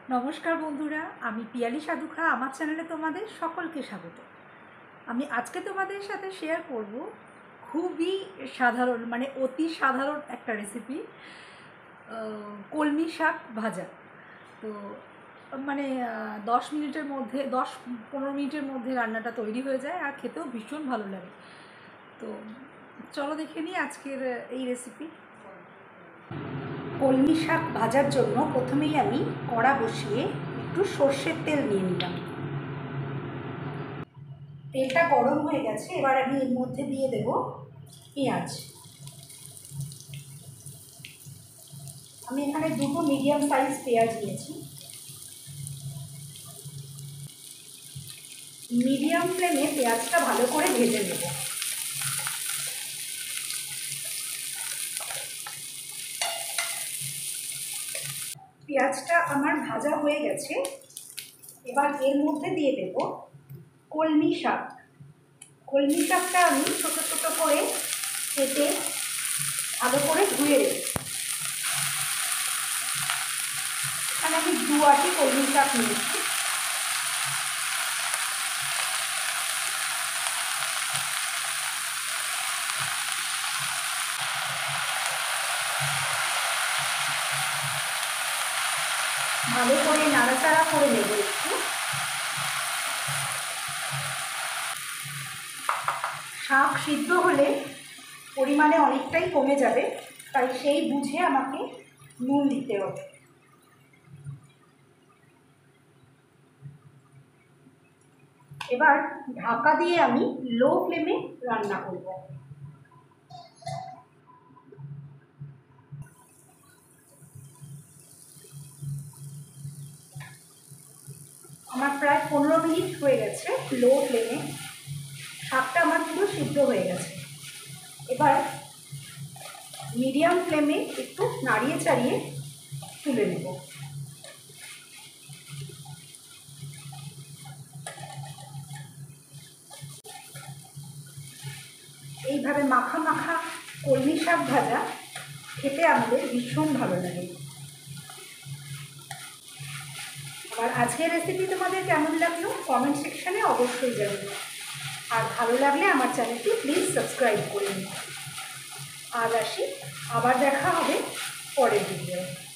নমস্কার বন্ধুরা, আমি পিয়ালি সাধুখা। আমার চ্যানেলে তোমাদের সকলকে স্বাগত। আমি আজকে তোমাদের সাথে শেয়ার করব খুবই সাধারণ, অতি সাধারণ একটা রেসিপি, কলমি শাক ভাজা। তো 10 মিনিটের মধ্যে 10-15 মিনিটের মধ্যে রান্নাটা তৈরি হয়ে যায় আর খেতেও ভীষণ ভালো লাগে। তো চলো দেখে নিই আজকের এই রেসিপি। কলমি শাক ভাজার জন্য প্রথমেই আমি কড়া বসিয়ে একটু সর্ষের তেল নিয়ে নিলাম। তেলটা গরম হয়ে গেছে, এবার আমি এর মধ্যে দিয়ে দেব পেঁয়াজ। আমি এখানে দুটো মিডিয়াম সাইজ পেঁয়াজ নিয়েছি। মিডিয়াম ফ্লেমে পেঁয়াজটা ভালো করে ভেজে নেব। পেঁয়াজটা আমার ভাজা হয়ে গেছে, এবার এর মধ্যে দিয়ে দেব কলমি শাক। কলমি শাকটা আমি ছোটো ছোটো করে কেটে ভালো করে ধুয়ে দেব। এখানে আমি 2 আটি কলমি শাক নিয়েছি। ভালো করে নাড়াচাড়া করে নেব একটু। শাক সিদ্ধ হলে পরিমাণে অনেকটাই কমে যাবে, তাই সেই বুঝে আমাকে নুন দিতে হবে। এবার ঢাকা দিয়ে আমি লো ফ্লেমে রান্না করব। আমার প্রায় 15 মিনিট হয়ে গেছে লো ফ্লেমে। শাকটা আমার পুরো সিদ্ধ হয়ে গেছে। এবার মিডিয়াম ফ্লেমে একটু নাড়িয়ে চাড়িয়ে তুলে নেব। এইভাবে মাখা মাখা কলমি শাক ভাজা খেতে আমাদের ভীষণ ভালো লাগে। আর আজকের রেসিপি তোমাদের কেমন লাগলো কমেন্ট সেকশানে অবশ্যই জানাবে। আর ভালো লাগলে আমার চ্যানেলটি প্লিজ সাবস্ক্রাইব করুন। আজ আসি, আবার দেখা হবে পরের ভিডিও।